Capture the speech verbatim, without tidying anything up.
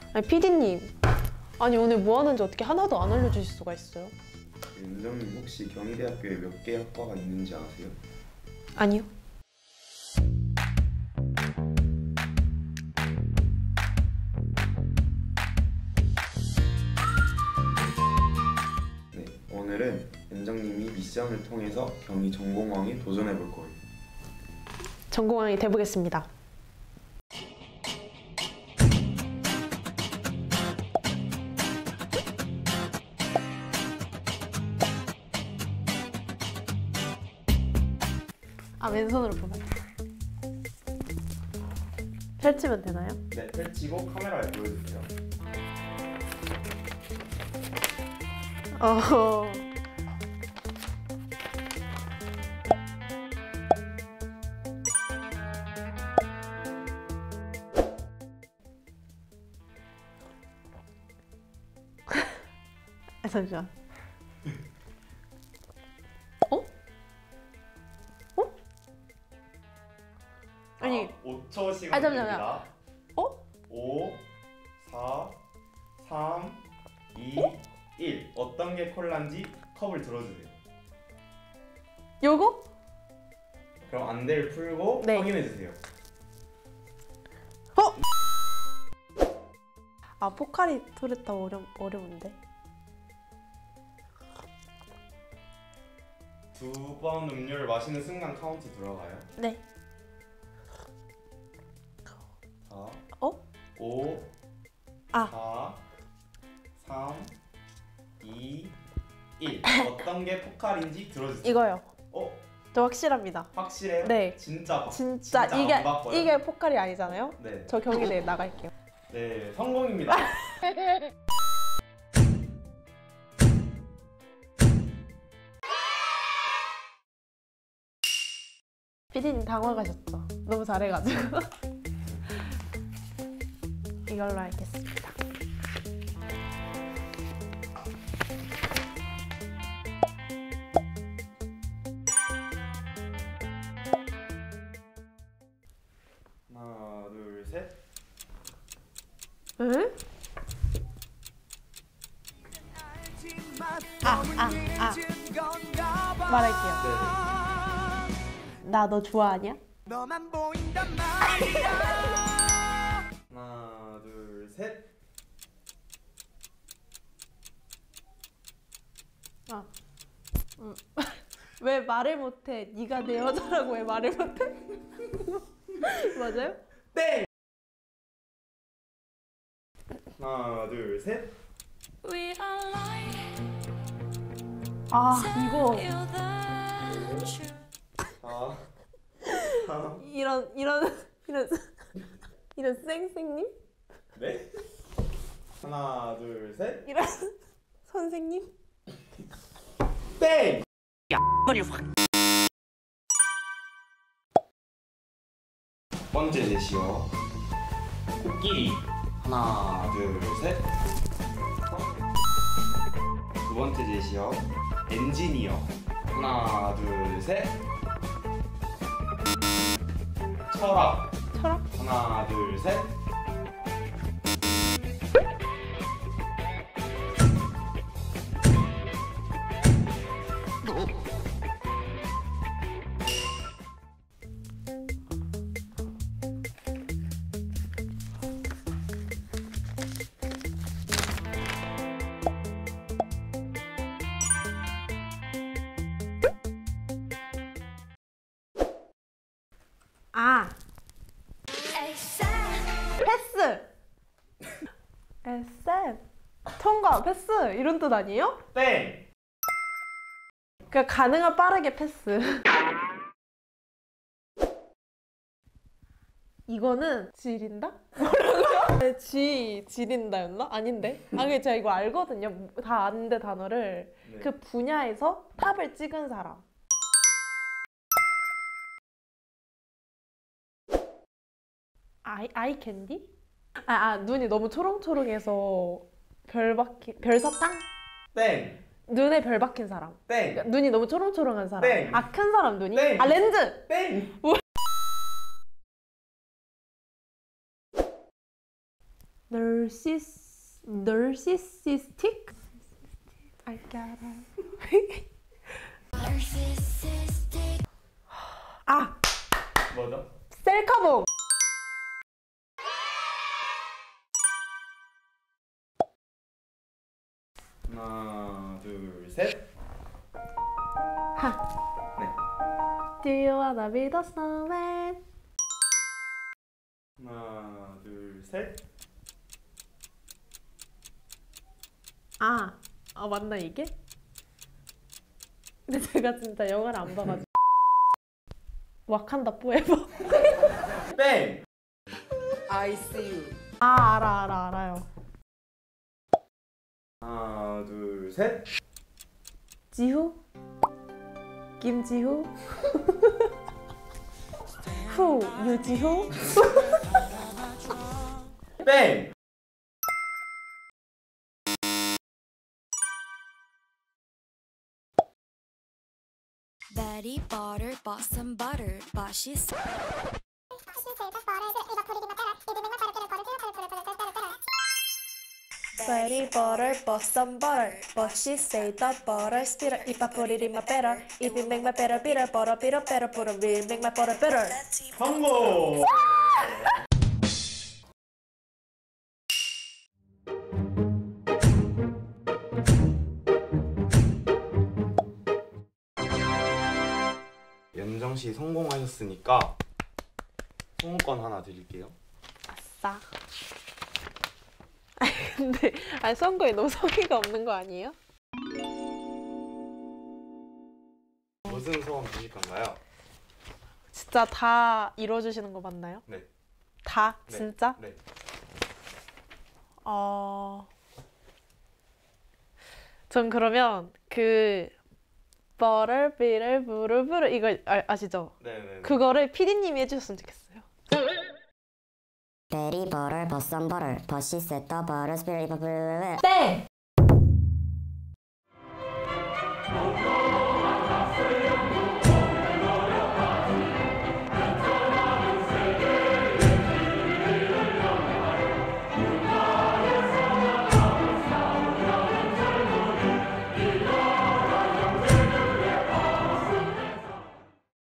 아니 피디님, 아니 오늘 뭐 하는지 어떻게 하나도 안 알려주실 수가 있어요? 은정님 혹시 경희대학교에 몇 개 학과가 있는지 아세요? 아니요. 네, 오늘은 은정님이 미션을 통해서 경희 전공왕에 도전해 볼 거예요. 전공왕이 돼보겠습니다. 아, 왼손으로 보면 펼치면 되나요? 네, 펼치고 카메라에 보여주세요. 어... 아, 잠시만. 어? 어? 아니, 아, 오 초 시간 아, 잠시만요. 드립니다. 어? 오, 사, 삼, 이, 어? 일. 어떤 게 콜라인지 컵을 들어주세요. 요거? 그럼 안대를 풀고 네. 확인해주세요. 어? 아, 포카리 토르타 어려, 어려운데? 두 번 음료를 마시는 순간 카운트 들어가요. 네. 사, 어? 오, 아. 사, 삼, 이, 일. 어떤 게 포칼인지 들어주세요. 이거요. 어? 저 확실합니다. 확실해요? 네. 진짜 바, 진짜, 진짜 이게 안 바꿔요? 이게 포카리 아니잖아요? 네. 저 경희대에 나갈게요. 네, 성공입니다. 피디님 당황하셨죠? 너무 잘해가지고. 이걸로 하겠습니다. 하나, 둘, 셋. 응? 아, 아, 아. 말할게요. 네. 나 너 좋아하냐? 너만 보인단 말이야. 하나, 둘, 셋. 아. 응. 왜 말을 못해? 네가 내 여자라고 왜 말을 못해? 맞아요? 땡! 하나, 둘, 셋. 아, 이거 사, 삼. 이런 이런 이런 이런 쌩쌩님? 네? 하나, 둘, 셋. 이런 선생님? 땡! 첫 번째 제시어. 코끼리. 하나, 둘, 셋. 두 번째 제시어. 엔지니어. 하나, 둘, 셋. 철학. 철학? 하나, 둘, 셋. 아, 패스! 에스엠 통과, 패스 이런 뜻 아니에요? 땡! 그러니까 가능한 빠르게 패스. 이거는 지린다? 뭐라고요? 지, 지린다였나? 아닌데? 아, 근데 제가 이거 알거든요. 다 아는데 단어를. 네. 그 분야에서 탑을 찍은 사람. 아이, 아이 캔디? 아, 아, 눈이 너무 초롱초롱해서 별 박힌, 별사탕? 땡! 눈에 별 박힌 사람. 땡! 그러니까 눈이 너무 초롱초롱한 사람. 땡! 아, 큰 사람 눈이? 땡! 아, 렌즈! 땡! 네? narciss narcissistic? 알까라. 아, 뭐죠? 셀카봉. 하나, 둘, 셋. 하. 네. Do you wanna be the snowman? 하나, 둘, 셋. 아, 아 맞나 이게? 근데 제가 진짜 영화를 안 봐가지고. 와칸다 포에버. 땡. I see you. 아 알아 알아 알아요. 하나, 둘, 셋. 지후? 김지후? 후 유지후? 땡. Betty bought her, bought some butter, but she said Betty bought her, bought some butter, but she said that butter's bitter. If I put it in my better, if it make my better bitter, butter bitter better, butter will make my butter better. 성공. 연정 씨 성공하셨으니까 소원권 하나 드릴게요. 아싸. 아니 근데 아니 선거에 너무 성의가 없는 거 아니에요? 무슨 소원 드실 건가요? 진짜 다 이루어주시는 거 맞나요? 네. 다? 네. 진짜? 네. 어... 전 그러면 그 버를 비를 부를 부를 이거 아, 아시죠? 네네. 그거를 피디님이 해주셨으면 좋겠어요. Betty bought her, bought some butter, but she said the butter's bitter. 땡!